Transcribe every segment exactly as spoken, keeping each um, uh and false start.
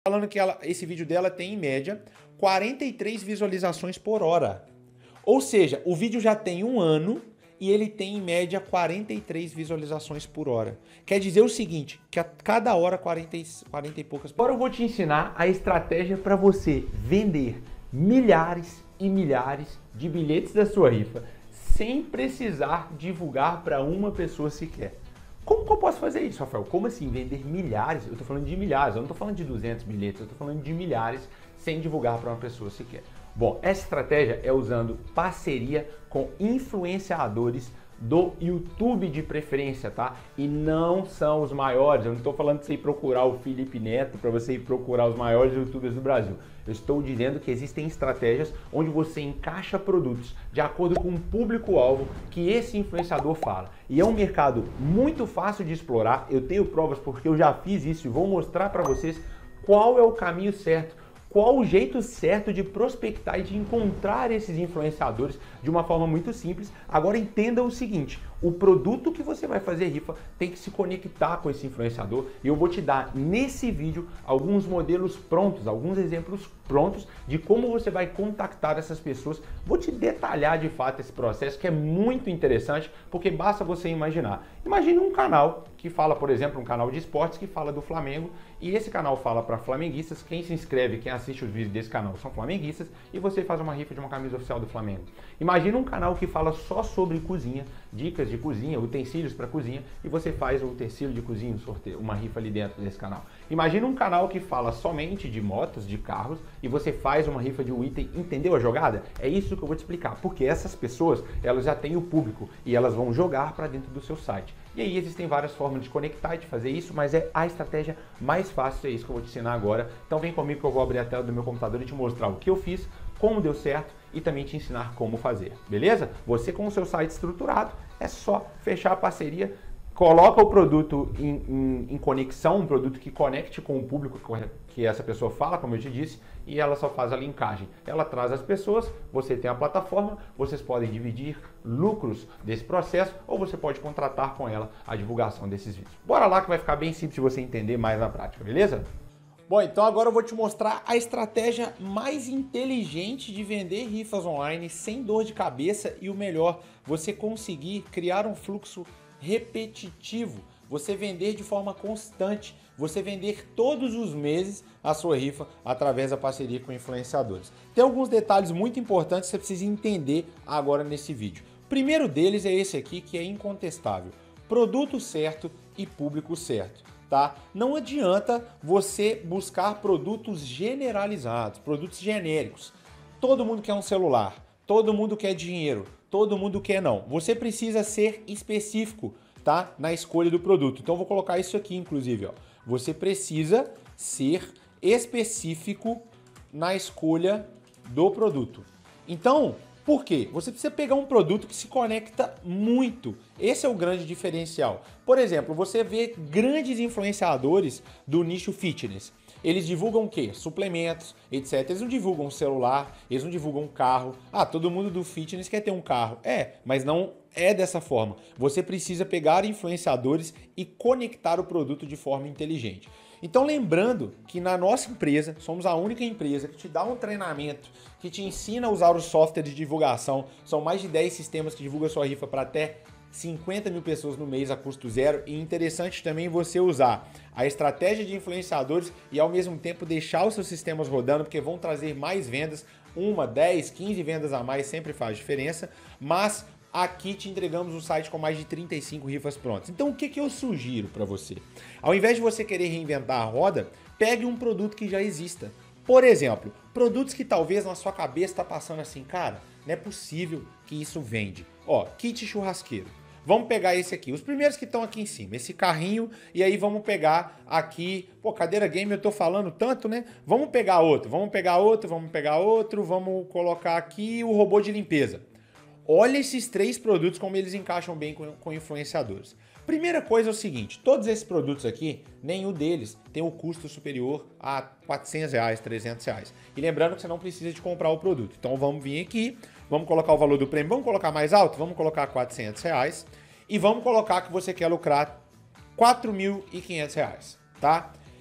falando que ela, esse vídeo dela tem, em média, quarenta e três visualizações por hora. Ou seja, o vídeo já tem um ano e ele tem, em média, quarenta e três visualizações por hora. Quer dizer o seguinte, que a cada hora, quarenta, quarenta e poucas... Agora eu vou te ensinar a estratégia para você vender milhares e milhares de bilhetes da sua rifa sem precisar divulgar para uma pessoa sequer. Como que eu posso fazer isso, Rafael? Como assim vender milhares? Eu estou falando de milhares, eu não estou falando de duzentos bilhetes, eu estou falando de milhares sem divulgar para uma pessoa sequer. Bom, essa estratégia é usando parceria com influenciadores do YouTube de preferência, tá? E não são os maiores, eu não estou falando de você ir procurar o Felipe Neto para você ir procurar os maiores youtubers do Brasil. Eu estou dizendo que existem estratégias onde você encaixa produtos de acordo com o público-alvo que esse influenciador fala. E é um mercado muito fácil de explorar, eu tenho provas porque eu já fiz isso e vou mostrar para vocês qual é o caminho certo, qual o jeito certo de prospectar e de encontrar esses influenciadores de uma forma muito simples. Agora entenda o seguinte, o produto que você vai fazer rifa tem que se conectar com esse influenciador e eu vou te dar nesse vídeo alguns modelos prontos, alguns exemplos prontos de como você vai contactar essas pessoas. Vou te detalhar de fato esse processo que é muito interessante porque basta você imaginar. Imagine um canal que fala, por exemplo, um canal de esportes que fala do Flamengo e esse canal fala para flamenguistas, quem se inscreve, quem assiste os vídeos desse canal são flamenguistas e você faz uma rifa de uma camisa oficial do Flamengo. Imagina um canal que fala só sobre cozinha, dicas de cozinha, utensílios para cozinha e você faz o utensílio de cozinha, um sorteio, uma rifa ali dentro desse canal. Imagina um canal que fala somente de motos, de carros e você faz uma rifa de um item. Entendeu a jogada? É isso que eu vou te explicar, porque essas pessoas, elas já têm o público e elas vão jogar para dentro do seu site. E aí existem várias formas de conectar e de fazer isso, mas é a estratégia mais fácil, é isso que eu vou te ensinar agora. Então vem comigo que eu vou abrir a tela do meu computador e te mostrar o que eu fiz, como deu certo e também te ensinar como fazer, beleza? Você com o seu site estruturado, é só fechar a parceria, coloca o produto em, em, em conexão, um produto que conecte com o público que essa pessoa fala, como eu te disse, e ela só faz a linkagem. Ela traz as pessoas, você tem a plataforma, vocês podem dividir lucros desse processo ou você pode contratar com ela a divulgação desses vídeos. Bora lá que vai ficar bem simples de você entender mais na prática, beleza? Bom, então agora eu vou te mostrar a estratégia mais inteligente de vender rifas online sem dor de cabeça e o melhor, você conseguir criar um fluxo repetitivo, você vender de forma constante, você vender todos os meses a sua rifa através da parceria com influenciadores. Tem alguns detalhes muito importantes que você precisa entender agora nesse vídeo. O primeiro deles é esse aqui que é incontestável, produto certo e público certo. Tá? Não adianta você buscar produtos generalizados, produtos genéricos. Todo mundo quer um celular, todo mundo quer dinheiro, todo mundo quer não. Você precisa ser específico, tá? Na escolha do produto. Então eu vou colocar isso aqui, inclusive, ó. Você precisa ser específico na escolha do produto. Então, por quê? Você precisa pegar um produto que se conecta muito. Esse é o grande diferencial. Por exemplo, você vê grandes influenciadores do nicho fitness. Eles divulgam o quê? Suplementos, etcétera. Eles não divulgam celular, eles não divulgam carro. Ah, todo mundo do fitness quer ter um carro. É, mas não é dessa forma. Você precisa pegar influenciadores e conectar o produto de forma inteligente. Então lembrando que na nossa empresa, somos a única empresa que te dá um treinamento, que te ensina a usar o software de divulgação. São mais de dez sistemas que divulgam sua rifa para até cinquenta mil pessoas no mês a custo zero. E interessante também você usar a estratégia de influenciadores e ao mesmo tempo deixar os seus sistemas rodando, porque vão trazer mais vendas, uma, dez, quinze vendas a mais sempre faz diferença, mas aqui te entregamos um site com mais de trinta e cinco rifas prontas. Então o que, que eu sugiro para você? Ao invés de você querer reinventar a roda, pegue um produto que já exista. Por exemplo, produtos que talvez na sua cabeça está passando assim, cara, não é possível que isso vende. Ó, kit churrasqueiro. Vamos pegar esse aqui, os primeiros que estão aqui em cima, esse carrinho, e aí vamos pegar aqui, pô, cadeira game eu tô falando tanto, né? Vamos pegar outro, vamos pegar outro, vamos pegar outro, vamos colocar aqui o robô de limpeza. Olha esses três produtos como eles encaixam bem com, com influenciadores. Primeira coisa é o seguinte, todos esses produtos aqui, nenhum deles tem o custo superior a quatrocentos reais, trezentos reais. E lembrando que você não precisa de comprar o produto. Então vamos vir aqui, vamos colocar o valor do prêmio, vamos colocar mais alto? Vamos colocar quatrocentos reais e vamos colocar que você quer lucrar quatro mil e quinhentos reais, tá?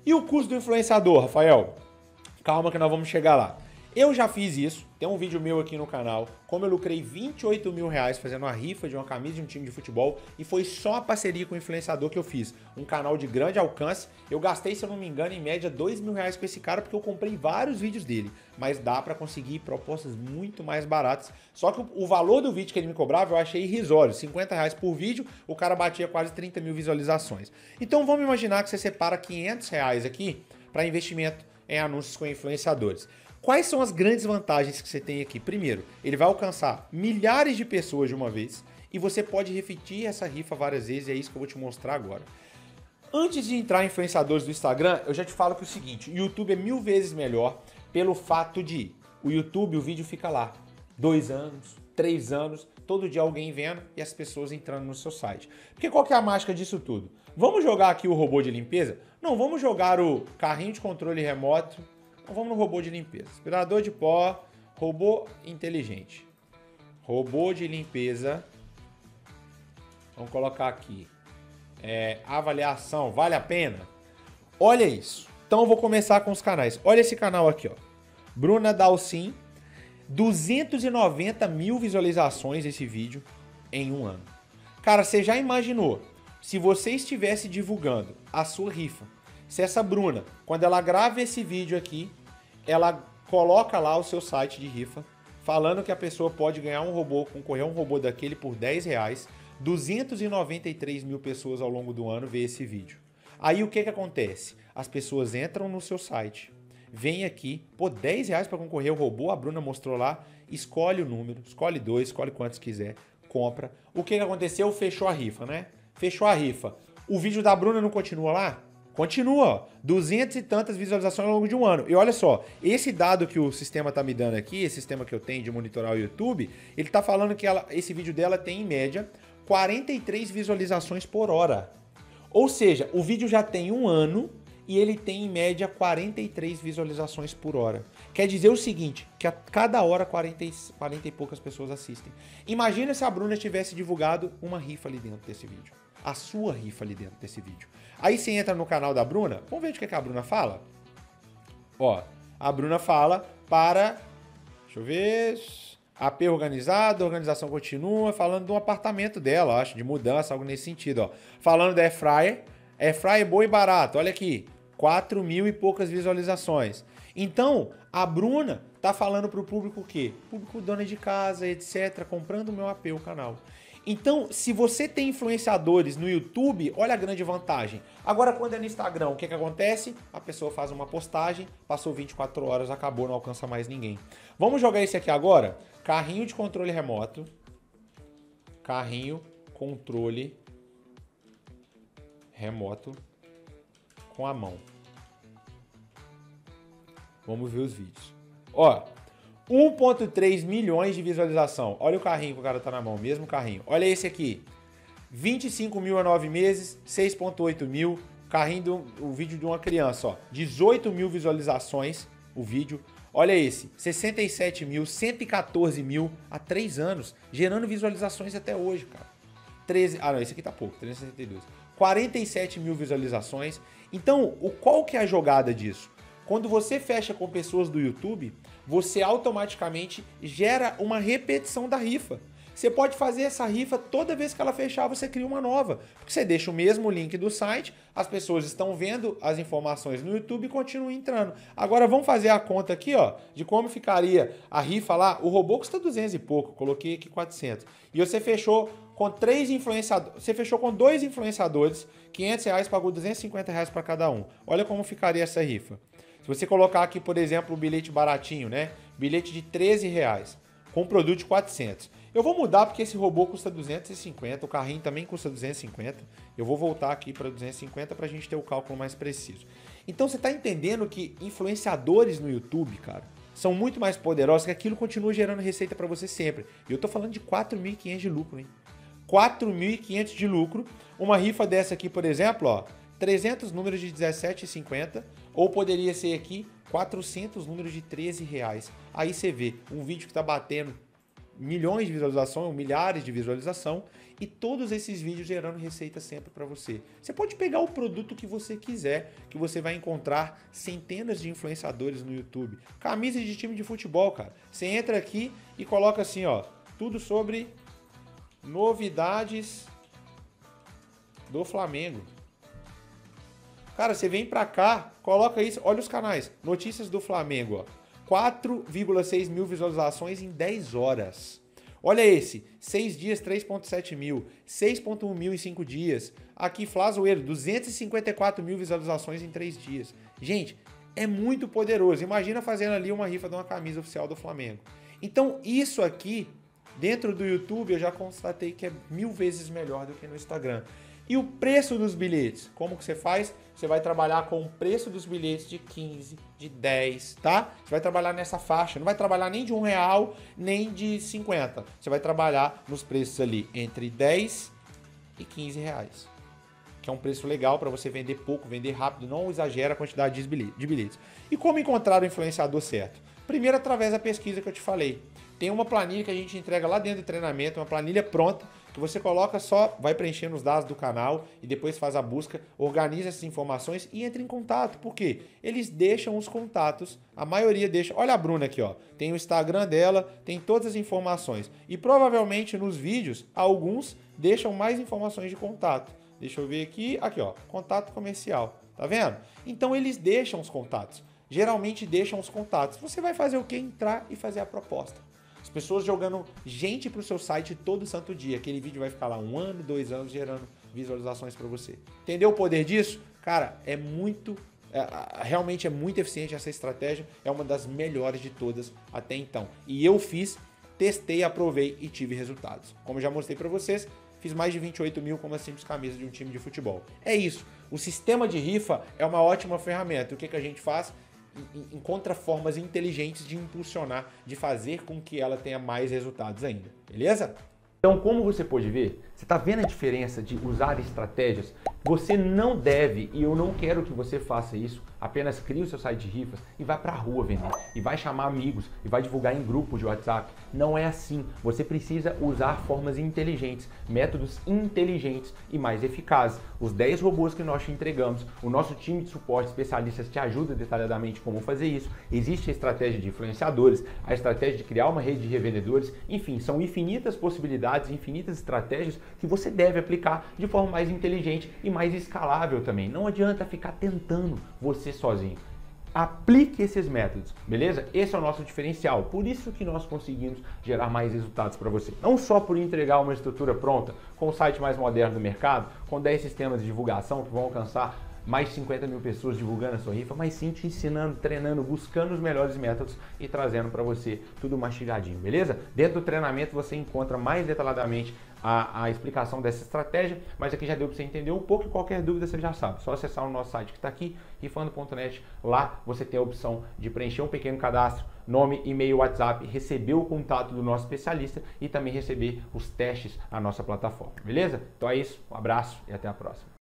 E o custo do influenciador, Rafael? Calma que nós vamos chegar lá. Eu já fiz isso, tem um vídeo meu aqui no canal, como eu lucrei vinte e oito mil reais fazendo uma rifa de uma camisa de um time de futebol e foi só a parceria com o influenciador que eu fiz. Um canal de grande alcance, eu gastei, se eu não me engano, em média dois mil reais com esse cara porque eu comprei vários vídeos dele, mas dá pra conseguir propostas muito mais baratas. Só que o valor do vídeo que ele me cobrava eu achei irrisório, cinquenta reais por vídeo, o cara batia quase trinta mil visualizações. Então vamos imaginar que você separa quinhentos reais aqui para investimento em anúncios com influenciadores. Quais são as grandes vantagens que você tem aqui? Primeiro, ele vai alcançar milhares de pessoas de uma vez e você pode repetir essa rifa várias vezes, e é isso que eu vou te mostrar agora. Antes de entrar em influenciadores do Instagram, eu já te falo que é o seguinte, o YouTube é mil vezes melhor pelo fato de o YouTube, o vídeo fica lá, dois anos, três anos, todo dia alguém vendo e as pessoas entrando no seu site. Porque qual que é a mágica disso tudo? Vamos jogar aqui o robô de limpeza? Não, vamos jogar o carrinho de controle remoto. Então vamos no robô de limpeza. Aspirador de pó, robô inteligente. Robô de limpeza. Vamos colocar aqui. É, avaliação, vale a pena? Olha isso. Então eu vou começar com os canais. Olha esse canal aqui, ó. Bruna Dalcin. duzentos e noventa mil visualizações esse vídeo em um ano. Cara, você já imaginou se você estivesse divulgando a sua rifa? Se essa Bruna, quando ela grava esse vídeo aqui, ela coloca lá o seu site de rifa, falando que a pessoa pode ganhar um robô, concorrer a um robô daquele por dez reais, duzentos e noventa e três mil pessoas ao longo do ano vê esse vídeo. Aí o que que acontece? As pessoas entram no seu site, vem aqui, pô, dez reais para concorrer ao robô, a Bruna mostrou lá, escolhe o número, escolhe dois, escolhe quantos quiser, compra. O que que aconteceu? Fechou a rifa, né? Fechou a rifa. O vídeo da Bruna não continua lá? Continua, ó, duzentas e tantas visualizações ao longo de um ano. E olha só, esse dado que o sistema tá me dando aqui, esse sistema que eu tenho de monitorar o YouTube, ele tá falando que ela, esse vídeo dela tem, em média, quarenta e três visualizações por hora. Ou seja, o vídeo já tem um ano e ele tem, em média, quarenta e três visualizações por hora. Quer dizer o seguinte, que a cada hora quarenta e, quarenta e poucas pessoas assistem. Imagina se a Bruna tivesse divulgado uma rifa ali dentro desse vídeo. A sua rifa ali dentro desse vídeo. Aí você entra no canal da Bruna, vamos ver o que, que a Bruna fala? Ó, a Bruna fala para, deixa eu ver, A P organizado, a organização continua, falando do apartamento dela, acho, de mudança, algo nesse sentido, ó. Falando da Airfryer, Airfryer bom e barato, olha aqui, quatro mil e poucas visualizações. Então, a Bruna tá falando pro público o quê? Público dona de casa, etcétera, comprando o meu A P, o canal. Então, se você tem influenciadores no YouTube, olha a grande vantagem. Agora, quando é no Instagram, o que que acontece? A pessoa faz uma postagem, passou vinte e quatro horas, acabou, não alcança mais ninguém. Vamos jogar esse aqui agora? Carrinho de controle remoto. Carrinho, controle remoto com a mão. Vamos ver os vídeos. Ó, um ponto três milhões de visualização. Olha o carrinho que o cara tá na mão, mesmo carrinho. Olha esse aqui. vinte e cinco mil a nove meses, seis ponto oito mil. Carrinho do o vídeo de uma criança, ó. dezoito mil visualizações o vídeo. Olha esse, sessenta e sete mil, cento e quatorze mil há três anos, gerando visualizações até hoje, cara. treze, ah, não, esse aqui tá pouco, trezentos e sessenta e dois. quarenta e sete mil visualizações. Então, o, qual que é a jogada disso? Quando você fecha com pessoas do YouTube, você automaticamente gera uma repetição da rifa. Você pode fazer essa rifa toda vez que ela fechar, você cria uma nova. Porque você deixa o mesmo link do site, as pessoas estão vendo as informações no YouTube e continuam entrando. Agora vamos fazer a conta aqui, ó, de como ficaria a rifa lá. O robô custa duzentos e pouco, coloquei aqui quatrocentos. E você fechou com três influenciadores, você fechou com dois influenciadores, quinhentos reais, pagou duzentos e cinquenta reais para cada um. Olha como ficaria essa rifa. Se você colocar aqui, por exemplo, o bilhete baratinho, né? Bilhete de treze reais, com produto de quatrocentos. Eu vou mudar porque esse robô custa duzentos e cinquenta, o carrinho também custa duzentos e cinquenta. Eu vou voltar aqui para duzentos e cinquenta para a gente ter o cálculo mais preciso. Então você está entendendo que influenciadores no YouTube, cara, são muito mais poderosos, que aquilo continua gerando receita para você sempre. E eu tô falando de quatro mil e quinhentos de lucro, hein? quatro mil e quinhentos de lucro. Uma rifa dessa aqui, por exemplo, ó, trezentos números de dezessete reais e cinquenta centavos, ou poderia ser aqui quatrocentos números de treze reais. Aí você vê um vídeo que tá batendo milhões de visualizações, milhares de visualização, e todos esses vídeos gerando receita sempre para você. Você pode pegar o produto que você quiser, que você vai encontrar centenas de influenciadores no YouTube. Camisa de time de futebol, cara. Você entra aqui e coloca assim, ó, tudo sobre novidades do Flamengo. Cara, você vem pra cá, coloca isso, olha os canais, notícias do Flamengo, ó. quatro vírgula seis mil visualizações em dez horas. Olha esse, seis dias, três vírgula sete mil, seis vírgula um mil em cinco dias. Aqui, Flazoeiro, duzentas e cinquenta e quatro mil visualizações em três dias. Gente, é muito poderoso. Imagina fazendo ali uma rifa de uma camisa oficial do Flamengo. Então, isso aqui, dentro do YouTube, eu já constatei que é mil vezes melhor do que no Instagram. E o preço dos bilhetes? Como que você faz? Você vai trabalhar com o preço dos bilhetes de quinze, de dez, tá? Você vai trabalhar nessa faixa. Não vai trabalhar nem de um real, nem de cinquenta. Você vai trabalhar nos preços ali entre dez e quinze reais. Que é um preço legal para você vender pouco, vender rápido. Não exagera a quantidade de bilhetes. E como encontrar o influenciador certo? Primeiro, através da pesquisa que eu te falei. Tem uma planilha que a gente entrega lá dentro do treinamento, uma planilha pronta, que você coloca só, vai preenchendo os dados do canal e depois faz a busca, organiza essas informações e entra em contato. Por quê? Eles deixam os contatos, a maioria deixa. Olha a Bruna aqui, ó. Tem o Instagram dela, tem todas as informações. E provavelmente nos vídeos, alguns deixam mais informações de contato. Deixa eu ver aqui, aqui ó, contato comercial. Tá vendo? Então eles deixam os contatos. Geralmente deixam os contatos. Você vai fazer o quê? Entrar e fazer a proposta. As pessoas jogando gente para o seu site todo santo dia. Aquele vídeo vai ficar lá um ano, dois anos gerando visualizações para você. Entendeu o poder disso? Cara, é muito... É, realmente é muito eficiente essa estratégia. É uma das melhores de todas até então. E eu fiz, testei, aprovei e tive resultados. Como eu já mostrei para vocês, fiz mais de vinte e oito mil com uma simples camisa de um time de futebol. É isso. O sistema de rifa é uma ótima ferramenta. O que, que a gente faz? Encontra formas inteligentes de impulsionar, de fazer com que ela tenha mais resultados ainda, beleza? Então, como você pode ver, você está vendo a diferença de usar estratégias? Você não deve, e eu não quero que você faça isso, apenas crie o seu site de rifas e vá para a rua vender, e vai chamar amigos, e vai divulgar em grupos de WhatsApp. Não é assim. Você precisa usar formas inteligentes, métodos inteligentes e mais eficazes. Os dez robôs que nós te entregamos, o nosso time de suporte especialistas te ajuda detalhadamente como fazer isso. Existe a estratégia de influenciadores, a estratégia de criar uma rede de revendedores, enfim, são infinitas possibilidades, infinitas estratégias que você deve aplicar de forma mais inteligente e mais escalável também. Não adianta ficar tentando você sozinho. Aplique esses métodos, beleza? Esse é o nosso diferencial, por isso que nós conseguimos gerar mais resultados para você. Não só por entregar uma estrutura pronta, com o site mais moderno do mercado, com dez sistemas de divulgação que vão alcançar mais de cinquenta mil pessoas divulgando a sua rifa, mas sim te ensinando, treinando, buscando os melhores métodos e trazendo para você tudo mastigadinho, beleza? Dentro do treinamento você encontra mais detalhadamente a, a explicação dessa estratégia, mas aqui já deu para você entender um pouco e qualquer dúvida você já sabe. Só acessar o nosso site que está aqui, rifando ponto net, lá você tem a opção de preencher um pequeno cadastro, nome, e-mail, WhatsApp, receber o contato do nosso especialista e também receber os testes na nossa plataforma, beleza? Então é isso, um abraço e até a próxima.